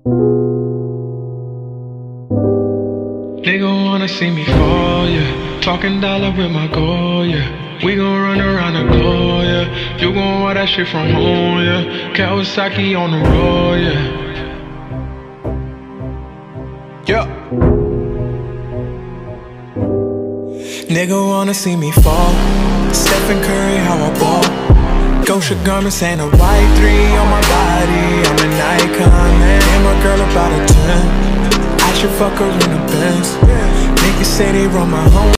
Nigga wanna see me fall, yeah. Talking dollar with my goal, yeah. We gon' run around the globe, yeah. You gon' want that shit from home, yeah. Kawasaki on the road, yeah. Yeah. Nigga wanna see me fall. Stephen Curry, how I ball. Gosha garments and a white 3 on my body. I'm an icon, man. And my girl about a 10. I should fuck her in the Benz. Niggas say they run my home.